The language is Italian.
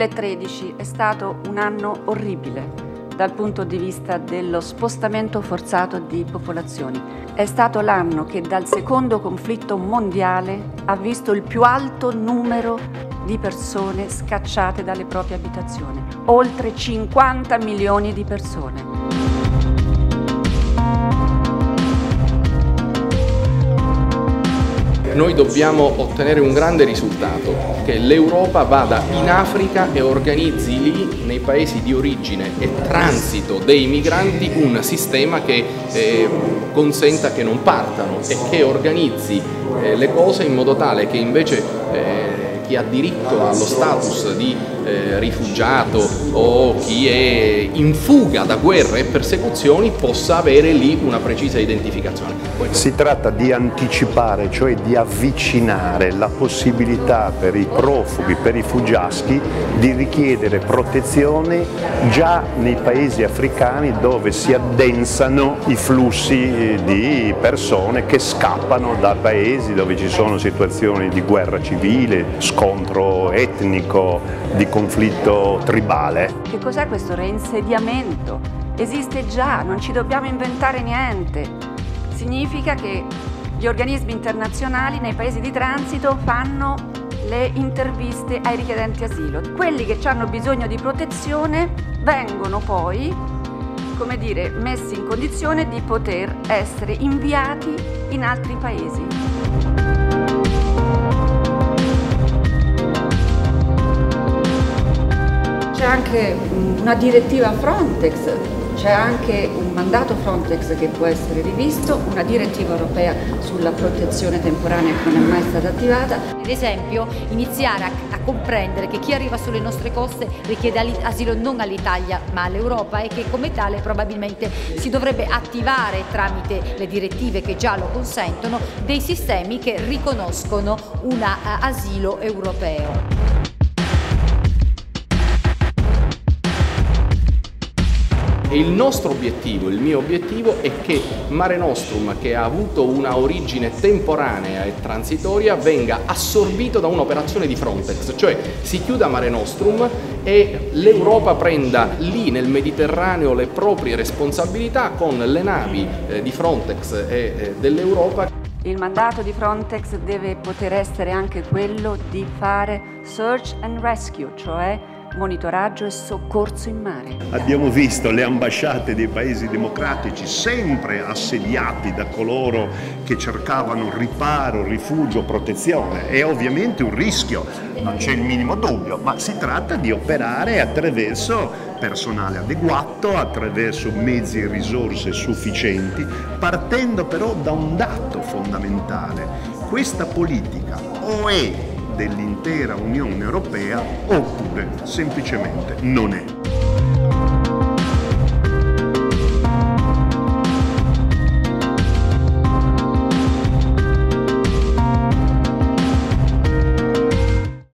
2013 è stato un anno orribile dal punto di vista dello spostamento forzato di popolazioni. È stato l'anno che dal secondo conflitto mondiale ha visto il più alto numero di persone scacciate dalle proprie abitazioni, oltre 50 milioni di persone. Noi dobbiamo ottenere un grande risultato, che l'Europa vada in Africa e organizzi lì, nei paesi di origine e transito dei migranti, un sistema che consenta che non partano e che organizzi le cose in modo tale che invece chi ha diritto allo status di rifugiato o chi è in fuga da guerre e persecuzioni possa avere lì una precisa identificazione. Si tratta di anticipare, cioè di avvicinare la possibilità per i profughi, per i fuggiaschi, di richiedere protezione già nei paesi africani dove si addensano i flussi di persone che scappano da paesi dove ci sono situazioni di guerra civile, scontro etnico, di conflitto tribale. Che cos'è questo reinsediamento? Esiste già, non ci dobbiamo inventare niente. Significa che gli organismi internazionali nei paesi di transito fanno le interviste ai richiedenti asilo. Quelli che hanno bisogno di protezione vengono poi, come dire, messi in condizione di poter essere inviati in altri paesi. C'è anche una direttiva Frontex, c'è anche un mandato Frontex che può essere rivisto, una direttiva europea sulla protezione temporanea che non è mai stata attivata. Ad esempio, iniziare a comprendere che chi arriva sulle nostre coste richiede asilo non all'Italia ma all'Europa e che come tale probabilmente si dovrebbe attivare tramite le direttive che già lo consentono dei sistemi che riconoscono un asilo europeo. E il nostro obiettivo, il mio obiettivo è che Mare Nostrum, che ha avuto una origine temporanea e transitoria, venga assorbito da un'operazione di Frontex, cioè si chiuda Mare Nostrum e l'Europa prenda lì nel Mediterraneo le proprie responsabilità con le navi di Frontex e dell'Europa. Il mandato di Frontex deve poter essere anche quello di fare search and rescue, cioè monitoraggio e soccorso in mare. Abbiamo visto le ambasciate dei paesi democratici sempre assediati da coloro che cercavano riparo, rifugio, protezione. È ovviamente un rischio, non c'è il minimo dubbio, ma si tratta di operare attraverso personale adeguato, attraverso mezzi e risorse sufficienti, partendo però da un dato fondamentale. Questa politica o è dell'intera Unione Europea oppure semplicemente non è.